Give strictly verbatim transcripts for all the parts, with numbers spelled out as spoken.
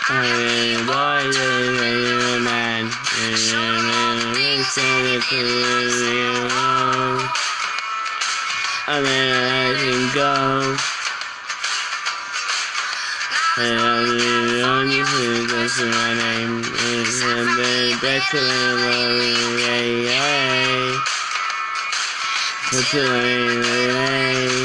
I'm boy, you're a man. I'm gonna let him go. And I'm the only who goes to my name. It's a bit better than love. Yeah, yeah. What's your name?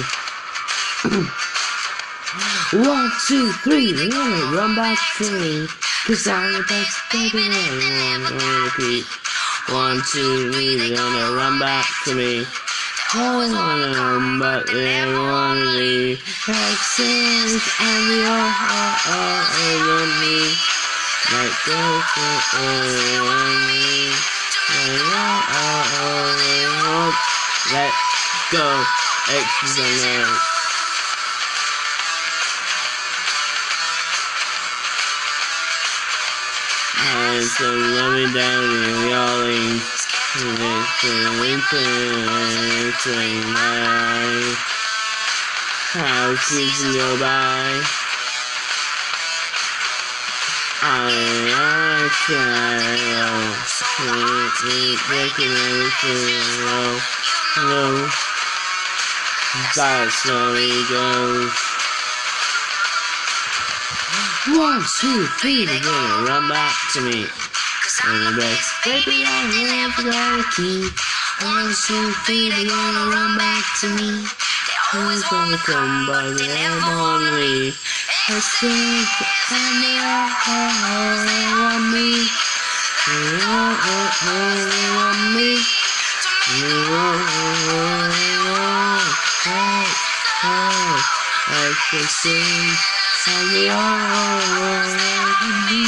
One, two, three, yeah, run back to me. Cause I'm the best baby I wanna repeat. One, two, three, they're gonna run back to me. I wanna run back, they wanna leave. Excellent, and they all, all, all, all want me. Like go for all want me. They all, all, all, they want. Let go, X's and O's. I'm so loving down in yawning. It's a winter between my eyes. How seasons go by. I try to breaking everything low, low. That's how it goes. One, two, three, they're gonna run back to me. I'm the best baby I ever gonna keep. One, two, three, they're gonna run back to me. Who's gonna come by the end on me? I think and they all want me. They all want me. They all I can sing and they all want me.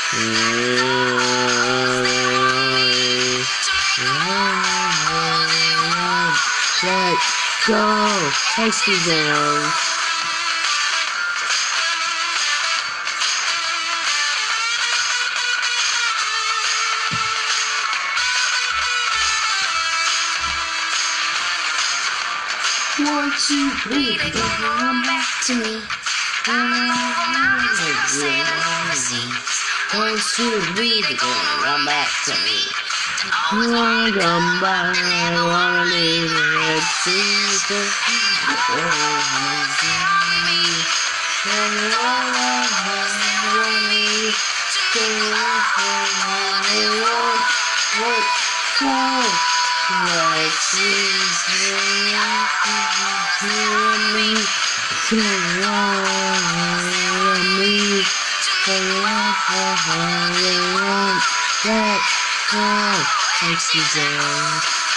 Let's go, tasty down. One, two, three, they're gonna run back to me. One, two, three, they're gonna run back to me. I wanna come back, I wanna leave the red season. I wanna see me. And they all want me. They all want me. Like season, me. They all want me. They all want that. Oh, thanks, Suzanne.